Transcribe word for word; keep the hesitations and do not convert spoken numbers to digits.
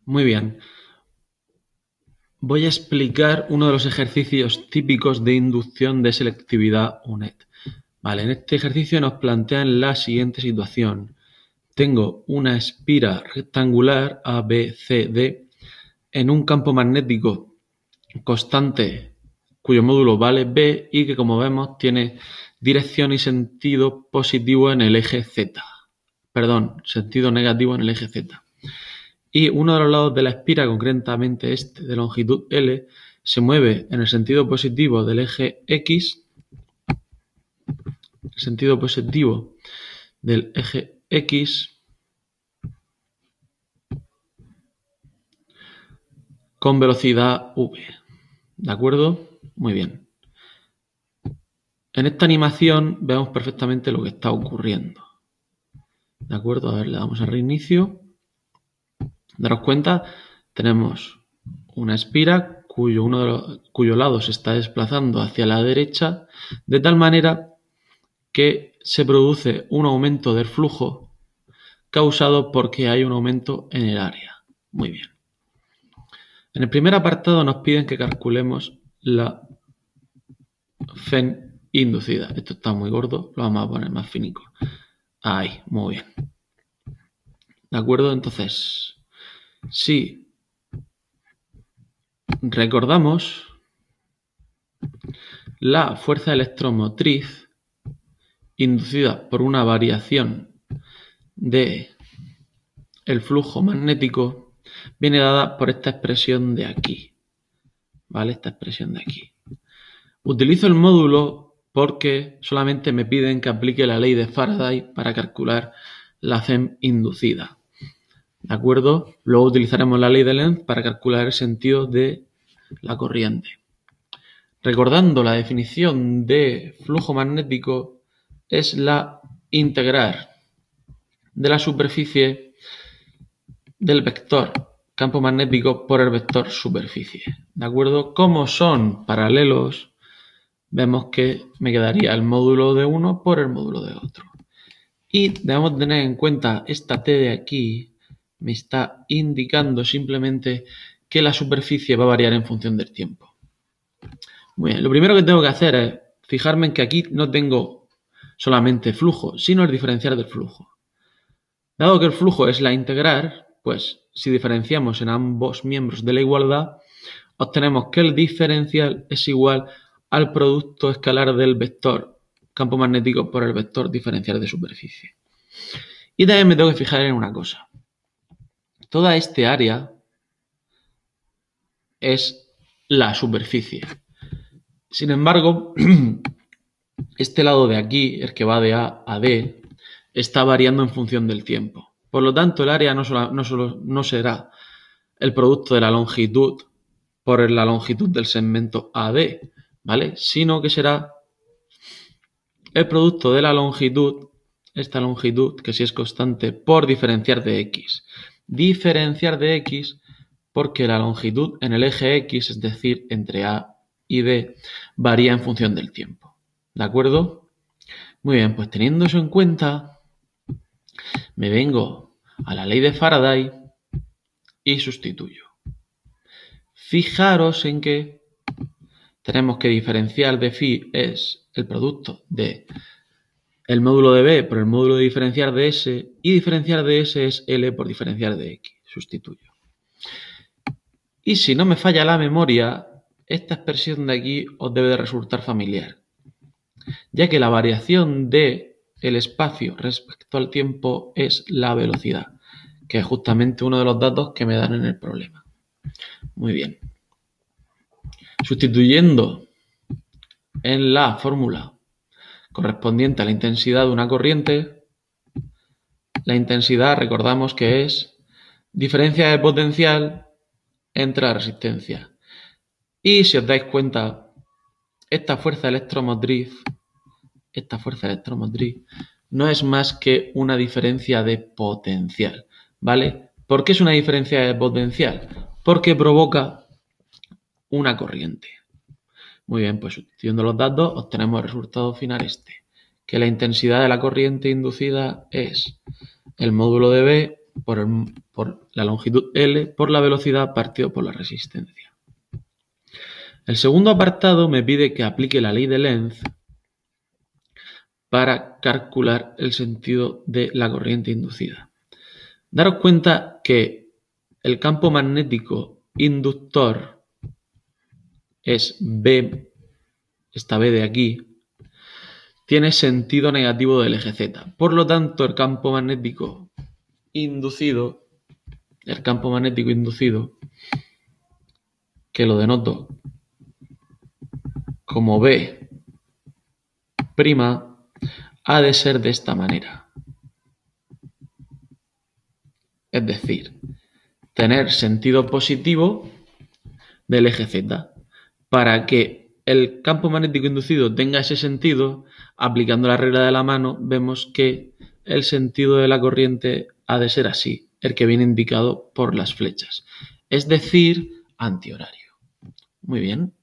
Muy bien. Voy a explicar uno de los ejercicios típicos de inducción de selectividad U N E D. Vale, en este ejercicio nos plantean la siguiente situación. Tengo una espira rectangular A, B, C, D en un campo magnético constante cuyo módulo vale B y que, como vemos, tiene dirección y sentido positivo en el eje Z. Perdón, sentido negativo en el eje Z. Y uno de los lados de la espira, concretamente este de longitud L, se mueve en el sentido positivo del eje X, el sentido positivo del eje X, con velocidad V. ¿De acuerdo? Muy bien. En esta animación vemos perfectamente lo que está ocurriendo. ¿De acuerdo? A ver, le damos a reinicio. Daros cuenta, tenemos una espira cuyo, uno de los, cuyo lado se está desplazando hacia la derecha, de tal manera que se produce un aumento del flujo causado porque hay un aumento en el área. Muy bien. En el primer apartado nos piden que calculemos la F E N inducida. Esto está muy gordo, lo vamos a poner más finico. Ahí, muy bien. ¿De acuerdo? Entonces, si recordamos, la fuerza electromotriz inducida por una variación de el flujo magnético viene dada por esta expresión de aquí. ¿Vale? Esta expresión de aquí. Utilizo el módulo porque solamente me piden que aplique la ley de Faraday para calcular la F E M inducida. ¿De acuerdo? Luego utilizaremos la ley de Lenz para calcular el sentido de la corriente. Recordando, la definición de flujo magnético es la integral de la superficie del vector campo magnético por el vector superficie. ¿De acuerdo? Como son paralelos, vemos que me quedaría el módulo de uno por el módulo de otro. Y debemos tener en cuenta esta T de aquí, me está indicando simplemente que la superficie va a variar en función del tiempo. Muy bien, lo primero que tengo que hacer es fijarme en que aquí no tengo solamente flujo, sino el diferencial del flujo. Dado que el flujo es la integral, pues si diferenciamos en ambos miembros de la igualdad, obtenemos que el diferencial es igual al producto escalar del vector campo magnético por el vector diferencial de superficie. Y también me tengo que fijar en una cosa. Toda este área es la superficie. Sin embargo, este lado de aquí, el que va de A a D, está variando en función del tiempo. Por lo tanto, el área no, solo, no, solo, no será el producto de la longitud por la longitud del segmento A D, ¿vale? Sino que será el producto de la longitud, esta longitud, que si es constante, por diferenciar de X. Diferenciar de X porque la longitud en el eje X, es decir, entre A y D, varía en función del tiempo. ¿De acuerdo? Muy bien, pues teniendo eso en cuenta, me vengo a la ley de Faraday y sustituyo. Fijaros en que tenemos que diferencial de phi es el producto de el módulo de B por el módulo de diferenciar de S y diferenciar de S es L por diferenciar de X. Sustituyo. Y si no me falla la memoria, esta expresión de aquí os debe de resultar familiar, ya que la variación de el espacio respecto al tiempo es la velocidad, que es justamente uno de los datos que me dan en el problema. Muy bien. Sustituyendo en la fórmula correspondiente a la intensidad de una corriente, la intensidad recordamos que es diferencia de potencial entre la resistencia. Y si os dais cuenta, esta fuerza electromotriz, esta fuerza electromotriz no es más que una diferencia de potencial, ¿vale? ¿Por qué es una diferencia de potencial? Porque provoca una corriente. Muy bien, pues sustituyendo los datos obtenemos el resultado final este, que la intensidad de la corriente inducida es el módulo de B por, el, por la longitud L por la velocidad partido por la resistencia. El segundo apartado me pide que aplique la ley de Lenz para calcular el sentido de la corriente inducida. Daros cuenta que el campo magnético inductor es B, esta B de aquí, tiene sentido negativo del eje Z. Por lo tanto, el campo magnético inducido, el campo magnético inducido, que lo denoto como B', ha de ser de esta manera. Es decir, tener sentido positivo del eje Z. Para que el campo magnético inducido tenga ese sentido, aplicando la regla de la mano, vemos que el sentido de la corriente ha de ser así, el que viene indicado por las flechas, es decir, antihorario. Muy bien.